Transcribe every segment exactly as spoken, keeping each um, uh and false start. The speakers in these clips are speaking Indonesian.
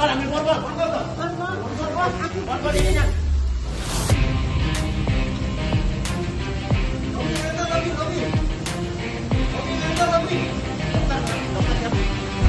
Borgol, ambil borgol, borgol tuh. Borgol, borgol, borgol ininya. Robi, ngantar Robi, Robi. Robi, ngantar Robi. Dokter, dokter siapa?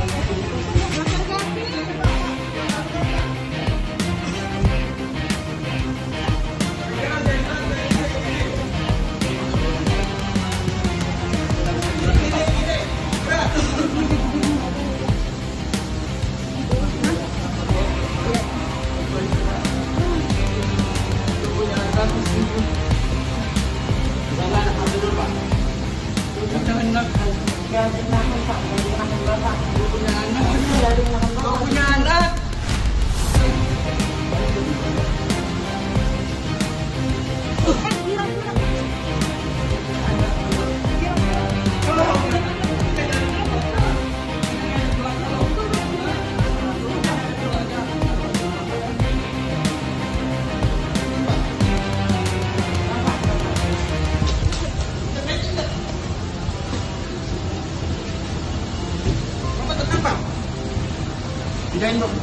Pindahin bro.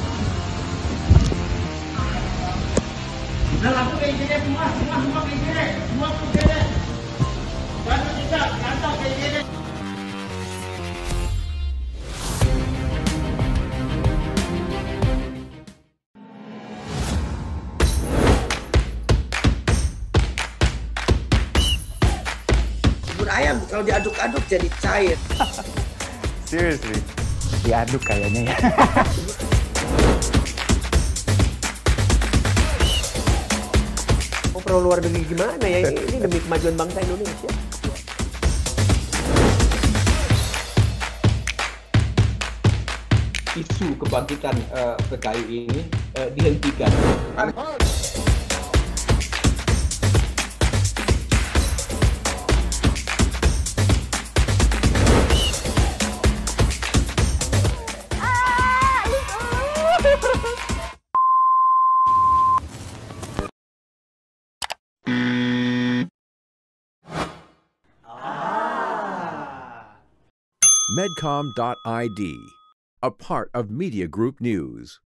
Nah langsung ke I G D semua, semua, semua ke I G D, semua ke I G D. Bantu juga, ngantar ke I G D. Bubur ayam kalau diaduk-aduk jadi cair. Seriously? Diaduk kayaknya ya. Oh, perlu luar negeri gimana ya? Ini demi kemajuan bangsa Indonesia. Isu kebangkitan uh, P K I ini uh, dihentikan. Medcom dot I D, a part of Media Group News.